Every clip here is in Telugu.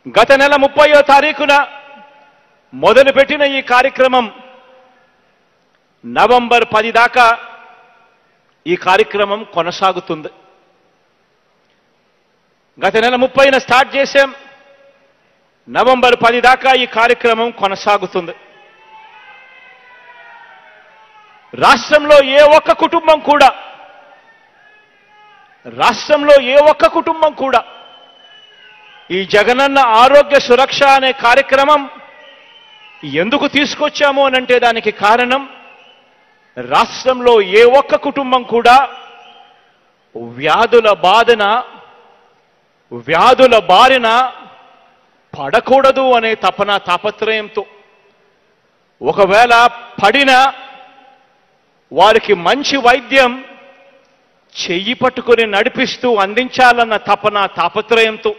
గత నెల 30వ తారీఖున మొదలుపెట్టిన ఈ కార్యక్రమం నవంబర్ 10 దాకా ఈ కార్యక్రమం కొనసాగుతుంది. గత నెల 30న స్టార్ట్ చేశాం. నవంబర్ 10 దాకా ఈ కార్యక్రమం కొనసాగుతుంది. రాష్ట్రంలో ఏ ఒక్క కుటుంబం కూడా ఈ జగనన్న ఆరోగ్య సురక్ష అనే కార్యక్రమం ఎందుకు తీసుకొచ్చాము అనంటే దానికి కారణం రాష్ట్రంలో ఏ ఒక్క కుటుంబం కూడా వ్యాధుల బారిన పడకూడదు అనే తాపత్రయంతో, ఒకవేళ పడినా వారికి మంచి వైద్యం చెయ్యి పట్టుకొని నడిపిస్తూ అందించాలన్న తాపత్రయంతో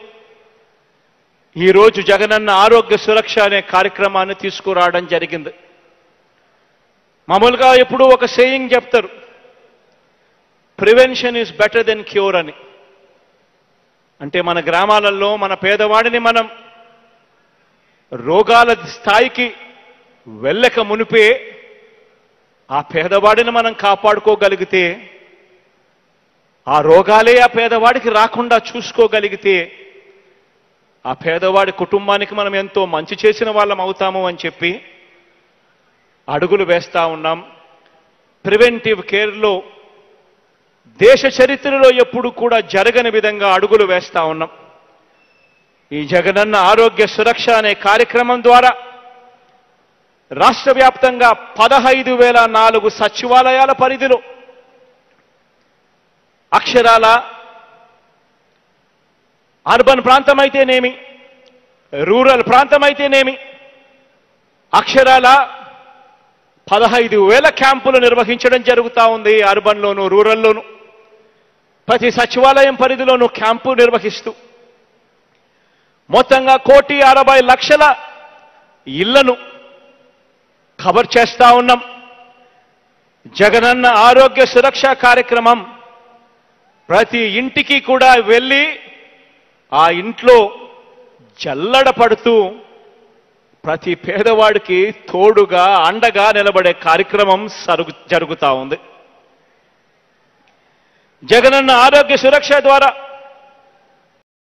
ఈరోజు జగనన్న ఆరోగ్య సురక్ష అనే కార్యక్రమాన్ని తీసుకురావడం జరిగింది. మామూలుగా ఎప్పుడూ ఒక సేయింగ్ చెప్తారు, prevention is better than cure అని. అంటే మన గ్రామాలలో మన పేదవాడిని మనం రోగాల స్థాయికి వెళ్ళక మునిపే ఆ పేదవాడిని మనం కాపాడుకోగలిగితే, ఆ రోగాలే ఆ పేదవాడికి రాకుండా చూసుకోగలిగితే ఆ పేదవాడి కుటుంబానికి మనం ఎంతో మంచి చేసిన వాళ్ళం అవుతాము అని చెప్పి అడుగులు వేస్తా ఉన్నాం. ప్రివెంటివ్ కేర్లో దేశ చరిత్రలో ఎప్పుడు కూడా జరగని విధంగా అడుగులు వేస్తా ఉన్నాం. ఈ జగనన్న ఆరోగ్య సురక్ష అనే కార్యక్రమం ద్వారా రాష్ట్ర వ్యాప్తంగా 15,004 సచివాలయాల పరిధిలో అక్షరాల అర్బన్ ప్రాంతం అయితేనేమి, రూరల్ ప్రాంతం అయితేనేమి, అక్షరాల 15,000 క్యాంపులు నిర్వహించడం జరుగుతూ ఉంది. అర్బన్లోను రూరల్లోను ప్రతి సచివాలయం పరిధిలోనూ క్యాంపు నిర్వహిస్తూ మొత్తంగా 1,60,00,000 ఇళ్లను కవర్ చేస్తా ఉన్నాం. జగనన్న ఆరోగ్య సురక్ష కార్యక్రమం ప్రతి ఇంటికి కూడా వెళ్ళి ఆ ఇంట్లో జల్లడ పడుతూ ప్రతి పేదవాడికి తోడుగా అండగా నిలబడే కార్యక్రమం జరుగుతూ ఉంది. జగనన్న ఆరోగ్య సురక్ష ద్వారా